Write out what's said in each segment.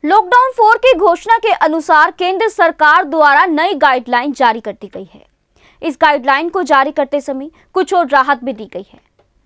Lockdown 4 की घोषणा के अनुसार केंद्र सरकार द्वारा नई गाइडलाइन जारी कर दी गई है। इस गाइडलाइन को जारी करते समय कुछ और राहत भी दी गई है।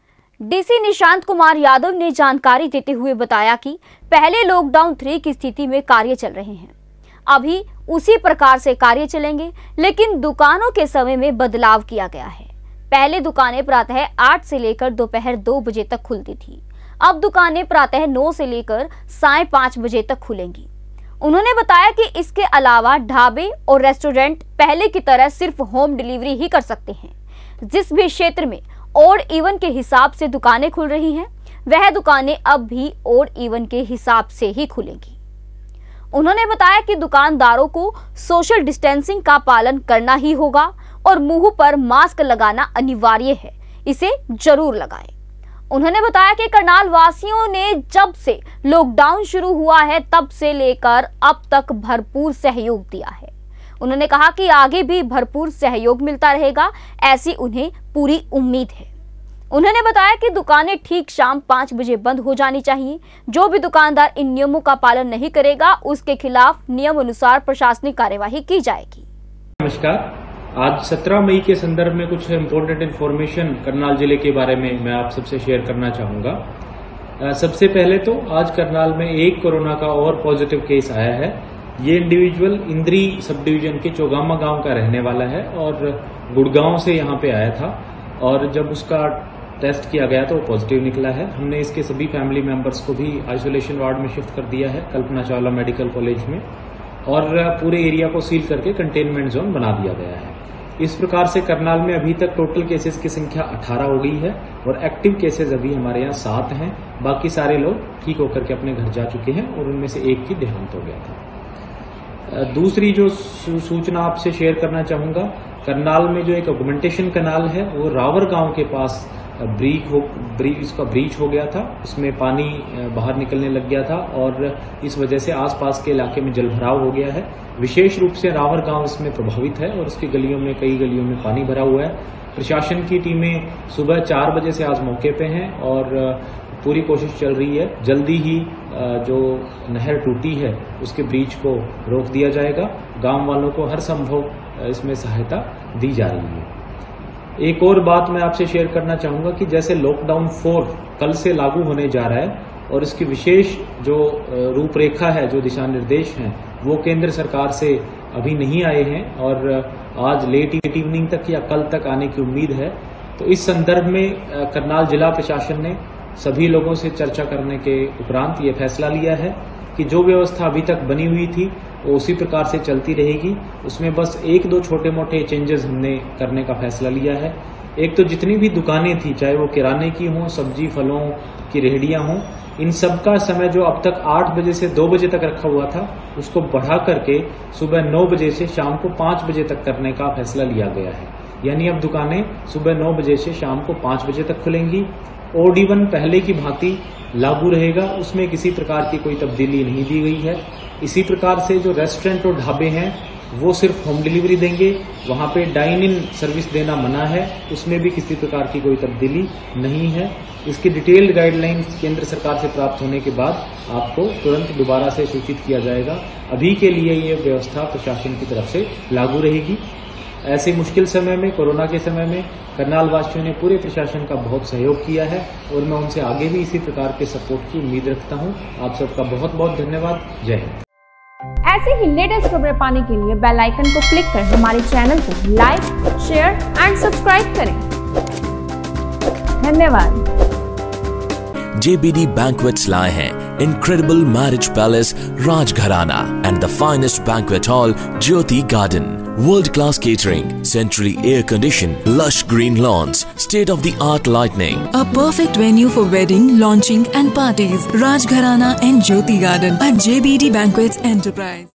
डीसी निशांत कुमार यादव ने जानकारी देते हुए बताया कि पहले लॉकडाउन 3 की स्थिति में कार्य चल रहे हैं, अभी उसी प्रकार से कार्य चलेंगे, लेकिन दुकानों के समय में बदलाव किया गया है। पहले दुकानें प्रातः 8 से लेकर दोपहर 2 बजे तक खुलती थी, अब दुकानें प्रातः 9 से लेकर साढ़े 5 बजे तक खुलेंगी। उन्होंने बताया कि इसके अलावा ढाबे और रेस्टोरेंट पहले की तरह सिर्फ होम डिलीवरी ही कर सकते हैं। जिस भी क्षेत्र में ऑड इवन के हिसाब से दुकानें खुल रही हैं, वह दुकानें अब भी ऑड इवन के हिसाब से ही खुलेंगी। उन्होंने बताया कि दुकानदारों को सोशल डिस्टेंसिंग का पालन करना ही होगा और मुंह पर मास्क लगाना अनिवार्य है, इसे जरूर लगाएं। उन्होंने बताया कि करनाल वासियों ने जब से लॉकडाउन शुरू हुआ है तब से लेकर अब तक भरपूर सहयोग दिया है। उन्होंने कहा कि आगे भी भरपूर सहयोग मिलता रहेगा, ऐसी उन्हें पूरी उम्मीद है। उन्होंने बताया कि दुकानें ठीक शाम 5 बजे बंद हो जानी चाहिए। जो भी दुकानदार इन नियमों का पालन नहीं करेगा, उसके खिलाफ नियम अनुसार प्रशासनिक कार्यवाही की जाएगी। नमस्कार, आज 17 मई के संदर्भ में कुछ इम्पोर्टेंट इन्फॉर्मेशन करनाल जिले के बारे में मैं आप सबसे शेयर करना चाहूंगा। सबसे पहले तो आज करनाल में एक कोरोना का और पॉजिटिव केस आया है। ये इंडिविजुअल इंद्री सब डिवीजन के चौगामा गांव का रहने वाला है और गुड़गांव से यहाँ पे आया था, और जब उसका टेस्ट किया गया तो वो पॉजिटिव निकला है। हमने इसके सभी फैमिली मेंबर्स को भी आइसोलेशन वार्ड में शिफ्ट कर दिया है कल्पना चावला मेडिकल कॉलेज में, और पूरे एरिया को सील करके कंटेनमेंट जोन बना दिया गया है। इस प्रकार से करनाल में अभी तक टोटल केसेस की संख्या 18 हो गई है और एक्टिव केसेस अभी हमारे यहाँ 7 हैं। बाकी सारे लोग ठीक होकर के अपने घर जा चुके हैं और उनमें से एक की देहांत हो गया था। दूसरी जो सूचना आपसे शेयर करना चाहूंगा, करनाल में जो एक ऑगमेंटेशन कनाल है वो रावर गांव के पास इसका ब्रीच हो गया था। उसमें पानी बाहर निकलने लग गया था और इस वजह से आसपास के इलाके में जलभराव हो गया है। विशेष रूप से रावर गांव इसमें प्रभावित है और उसकी गलियों में कई गलियों में पानी भरा हुआ है। प्रशासन की टीमें सुबह 4 बजे से आज मौके पे हैं और पूरी कोशिश चल रही है, जल्दी ही जो नहर टूटी है उसके ब्रीच को रोक दिया जाएगा। गांव वालों को हर संभव इसमें सहायता दी जा रही है। एक और बात मैं आपसे शेयर करना चाहूंगा कि जैसे लॉकडाउन 4 कल से लागू होने जा रहा है और इसकी विशेष जो रूपरेखा है, जो दिशा निर्देश हैं, वो केंद्र सरकार से अभी नहीं आए हैं और आज लेट इवनिंग तक या कल तक आने की उम्मीद है। तो इस संदर्भ में करनाल जिला प्रशासन ने सभी लोगों से चर्चा करने के उपरांत ये फैसला लिया है कि जो व्यवस्था अभी तक बनी हुई थी वो उसी प्रकार से चलती रहेगी। उसमें बस 1-2 छोटे मोटे चेंजेस हमने करने का फैसला लिया है। एक तो जितनी भी दुकानें थी, चाहे वो किराने की हों, सब्जी फलों की रेहड़ियां हों, इन सब का समय जो अब तक 8 बजे से 2 बजे तक रखा हुआ था उसको बढ़ा करके सुबह 9 बजे से शाम को 5 बजे तक करने का फैसला लिया गया है। यानी अब दुकानें सुबह 9 बजे से शाम को 5 बजे तक खुलेंगी। ऑड इवन पहले की भांति लागू रहेगा, उसमें किसी प्रकार की कोई तब्दीली नहीं दी गई है। इसी प्रकार से जो रेस्टोरेंट और ढाबे हैं वो सिर्फ होम डिलीवरी देंगे, वहां पे डाइन इन सर्विस देना मना है, उसमें भी किसी प्रकार की कोई तब्दीली नहीं है। इसकी डिटेल्ड गाइडलाइंस केंद्र सरकार से प्राप्त होने के बाद आपको तुरंत दोबारा से सूचित किया जाएगा। अभी के लिए ये व्यवस्था प्रशासन की तरफ से लागू रहेगी। ऐसे मुश्किल समय में, कोरोना के समय में करनाल वासियों ने पूरे प्रशासन का बहुत सहयोग किया है और मैं उनसे आगे भी इसी प्रकार के सपोर्ट की उम्मीद रखता हूं। आप सबका बहुत बहुत धन्यवाद। जय हिंद। ऐसे ही लेटेस्ट खबरें पाने के लिए बेल आइकन को क्लिक कर हमारे चैनल को लाइक, शेयर एंड सब्सक्राइब करें। धन्यवाद। JBD Banquets लाए हैं incredible marriage palace Rajgharana and the finest banquet hall Jyoti Garden. World-class catering, centrally air-conditioned, lush green lawns, state-of-the-art lighting. A perfect venue for wedding, launching and parties. Rajgharana and Jyoti Garden at JBD Banquets Enterprise.